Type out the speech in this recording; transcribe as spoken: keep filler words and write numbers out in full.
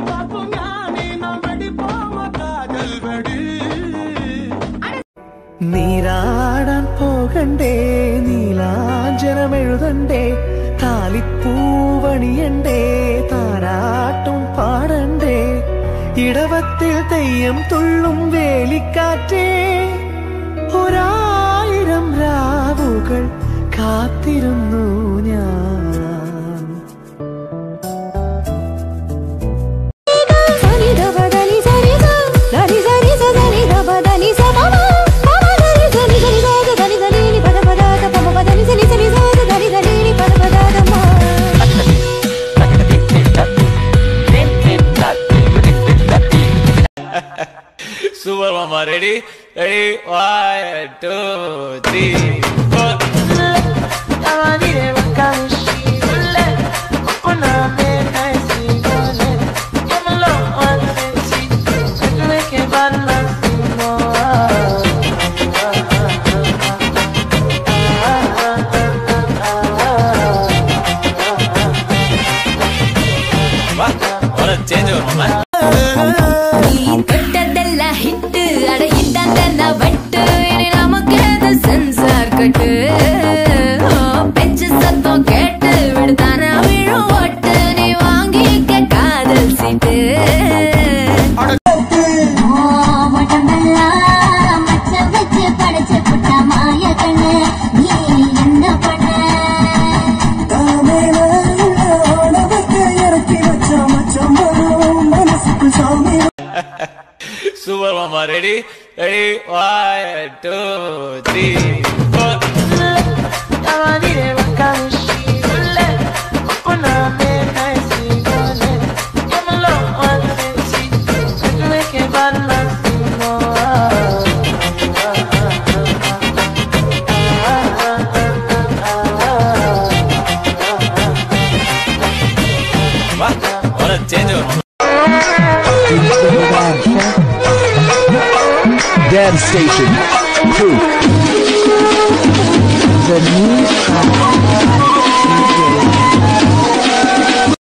നീരാടാൻ പോകണ്ടേ നീലാഞ്ജനമെഴുതണ്ടേ താലിപ്പൂവണിയണ്ടേ താരാട്ടും പാടണ്ടേ ഇടവത്തിൽ തെയ്യം തുള്ളും വേലിക്കാറ്റേ ഒരായിരം രാവുകൾ കാത്തിരുന്നു ഞാൻ. Super Mama, ready? Ready? One, two, three, four. What? What a change over, Mama. Censor cut bench சத்தம் கேட்டு விடுதானா விழும் ஓட்டு நீ வாங்கிக்க காதல் சீட்டு மச்சம் வச்சு படைச்சு புட்ட மாய கண்ணு நீ என்ன பண்ண Super Mama, ready? Ready? One, two, three, four. What? What a change over, Mama. Dance Station Crew.